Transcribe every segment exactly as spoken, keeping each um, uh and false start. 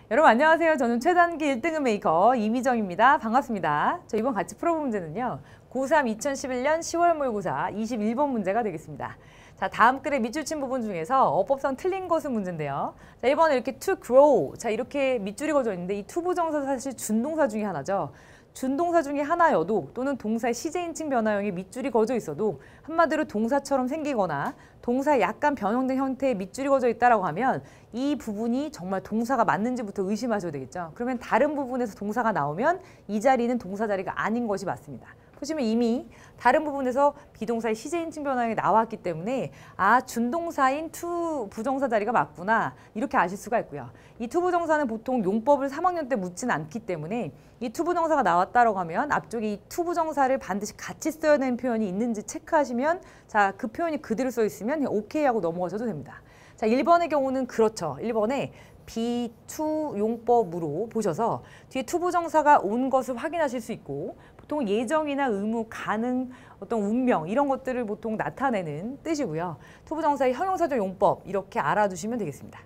여러분 안녕하세요. 저는 최단기 일 등급 메이커 이미정입니다. 반갑습니다. 저 이번 같이 풀어볼 문제는요. 고삼 이천십일 년 시월 모의고사 이십일 번 문제가 되겠습니다. 자, 다음 글의 밑줄 친 부분 중에서 어법상 틀린 것은 문제인데요. 자, 일 번에 이렇게 to grow. 자, 이렇게 밑줄이 그어져 있는데 이 to 부정사 사실 준동사 중에 하나죠. 준동사 중에 하나여도 또는 동사의 시제인칭 변화형에 밑줄이 그어져 있어도 한마디로 동사처럼 생기거나 동사에 약간 변형된 형태의 밑줄이 그어져 있다고 하면 이 부분이 정말 동사가 맞는지부터 의심하셔야 되겠죠. 그러면 다른 부분에서 동사가 나오면 이 자리는 동사 자리가 아닌 것이 맞습니다. 보시면 이미 다른 부분에서 비동사의 시제인칭 변화형이 나왔기 때문에 아, 준동사인 to 부정사 자리가 맞구나 이렇게 아실 수가 있고요. 이 to 부정사는 보통 용법을 삼 학년 때 묻지는 않기 때문에 이 to 부정사가 나왔다고 하면 앞쪽에 이 to 부정사를 반드시 같이 써야 되는 표현이 있는지 체크하시면 자, 그 표현이 그대로 써 있으면 오케이 하고 넘어가셔도 됩니다. 자, 일 번의 경우는 그렇죠. 일 번에 be to 용법으로 보셔서 뒤에 to 부정사가 온 것을 확인하실 수 있고 보통 예정이나 의무, 가능, 어떤 운명 이런 것들을 보통 나타내는 뜻이고요. to 부정사의 형용사적 용법 이렇게 알아두시면 되겠습니다.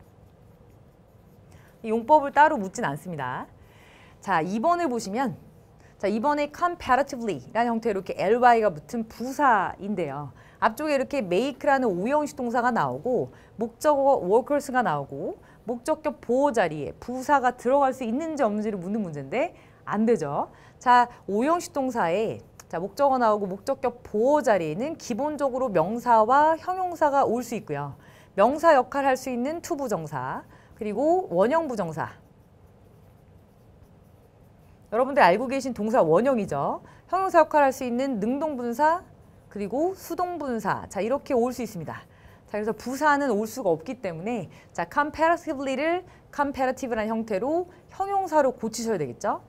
이 용법을 따로 묻진 않습니다. 자, 이 번을 보시면 자, 이 번에 comparatively라는 형태로 이렇게 ly가 붙은 부사인데요. 앞쪽에 이렇게 make라는 오형식 동사가 나오고 목적어 workers가 나오고 목적격 보호 자리에 부사가 들어갈 수 있는지 없는지를 묻는 문제인데 안 되죠. 자, 오형식 동사에 자, 목적어 나오고 목적격 보호 자리에는 기본적으로 명사와 형용사가 올 수 있고요. 명사 역할을 할 수 있는 to 부정사 그리고 원형 부정사. 여러분들 알고 계신 동사 원형이죠. 형용사 역할을 할 수 있는 능동분사 그리고 수동분사. 자, 이렇게 올 수 있습니다. 자, 그래서 부사는 올 수가 없기 때문에 자, comparatively를 comparative라는 형태로 형용사로 고치셔야 되겠죠.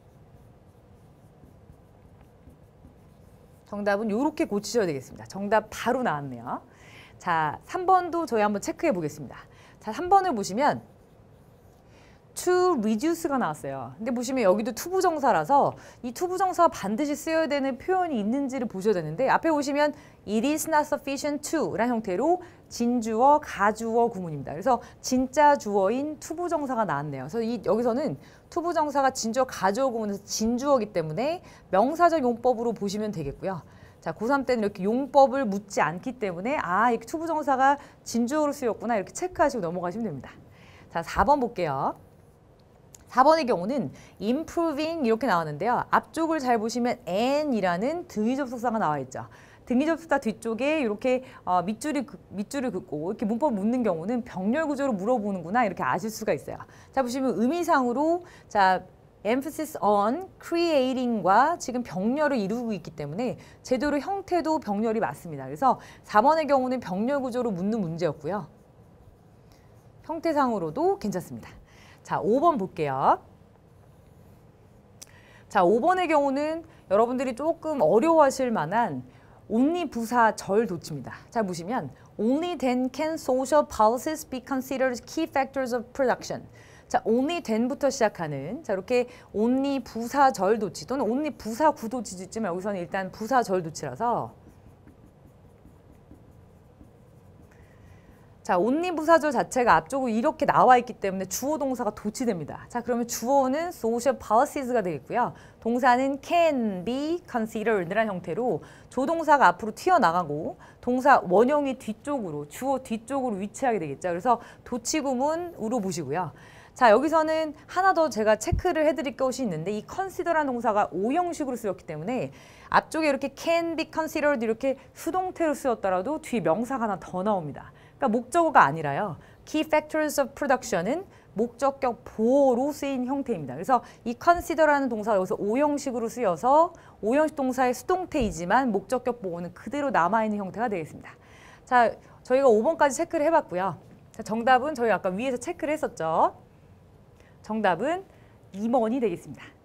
정답은 이렇게 고치셔야 되겠습니다. 정답 바로 나왔네요. 자, 삼 번도 저희 한번 체크해 보겠습니다. 자, 삼 번을 보시면 to reduce가 나왔어요. 근데 보시면 여기도 to 부정사라서 이 to 부정사가 반드시 쓰여야 되는 표현이 있는지를 보셔야 되는데 앞에 보시면 it is not sufficient to 라는 형태로 진주어, 가주어 구문입니다. 그래서 진짜 주어인 to 부정사가 나왔네요. 그래서 이, 여기서는 to 부정사가 진주어, 가주어 구문에서 진주어이기 때문에 명사적 용법으로 보시면 되겠고요. 자, 고삼 때는 이렇게 용법을 묻지 않기 때문에 아, 이렇게 to 부정사가 진주어로 쓰였구나 이렇게 체크하시고 넘어가시면 됩니다. 자, 사 번 볼게요. 사 번의 경우는 improving 이렇게 나왔는데요. 앞쪽을 잘 보시면 and이라는 등위 접속사가 나와 있죠. 등위 접속사 뒤쪽에 이렇게 어, 밑줄이, 밑줄을 긋고 이렇게 문법 묻는 경우는 병렬 구조로 물어보는구나 이렇게 아실 수가 있어요. 자, 보시면 의미상으로 자, emphasis on creating과 지금 병렬을 이루고 있기 때문에 제대로 형태도 병렬이 맞습니다. 그래서 사 번의 경우는 병렬 구조로 묻는 문제였고요. 형태상으로도 괜찮습니다. 자, 오 번 볼게요. 자, 오 번의 경우는 여러분들이 조금 어려워하실 만한 only 부사 절 도치입니다. 자, 보시면 only then can social policies be considered key factors of production. 자, only then부터 시작하는 자, 이렇게 only 부사 절 도치 또는 only 부사 구도치도 있지만 여기서는 일단 부사 절 도치라서 자, only 부사절 자체가 앞쪽으로 이렇게 나와 있기 때문에 주어 동사가 도치됩니다. 자, 그러면 주어는 social policies,가 되겠고요. 동사는 can be considered라는 형태로 조동사가 앞으로 튀어나가고 동사 원형이 뒤쪽으로 주어 뒤쪽으로 위치하게 되겠죠. 그래서 도치구문으로 보시고요. 자, 여기서는 하나 더 제가 체크를 해드릴 것이 있는데 이 consider라는 동사가 오형식으로 쓰였기 때문에 앞쪽에 이렇게 can be considered 이렇게 수동태로 쓰였더라도 뒤에 명사가 하나 더 나옵니다. 그러니까 목적어가 아니라요. Key factors of production은 목적격 보호로 쓰인 형태입니다. 그래서 이 consider라는 동사가 여기서 오형식으로 쓰여서 오형식 동사의 수동태이지만 목적격 보호는 그대로 남아있는 형태가 되겠습니다. 자, 저희가 오 번까지 체크를 해봤고요. 자, 정답은 저희 아까 위에서 체크를 했었죠. 정답은 이 번이 되겠습니다.